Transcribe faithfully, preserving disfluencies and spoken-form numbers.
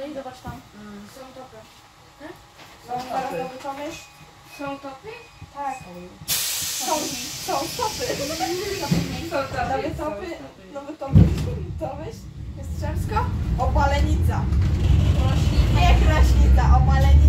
i zobacz tam. Mm. Są topy. Są teraz nowy pomysł? Są topy? Tak. Są, są topy. Nowe topy, nowe topy. To myśl? Jest Jastrzębsko? Opalenica. Rośliny. Nie Kraśnica, Opalenica.